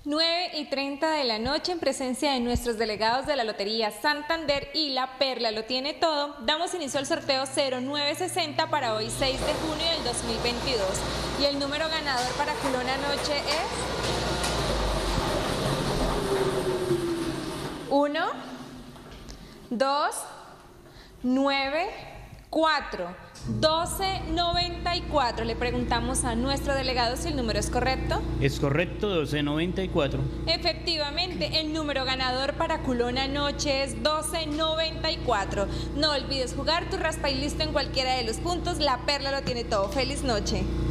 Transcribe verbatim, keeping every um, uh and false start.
nueve y treinta de la noche, en presencia de nuestros delegados de la Lotería Santander y La Perla lo tiene todo, damos inicio al sorteo cero nueve sesenta para hoy seis de junio del dos mil veintidós. Y el número ganador para Culón Anoche es uno, dos, nueve, cuatro, doce noventa y cuatro. Le preguntamos a nuestro delegado si el número es correcto. Es correcto, doce noventa y cuatro. Efectivamente, el número ganador para Culón Anoche es doce noventa y cuatro. No olvides jugar tu raspa y listo en cualquiera de los puntos. La Perla lo tiene todo. Feliz noche.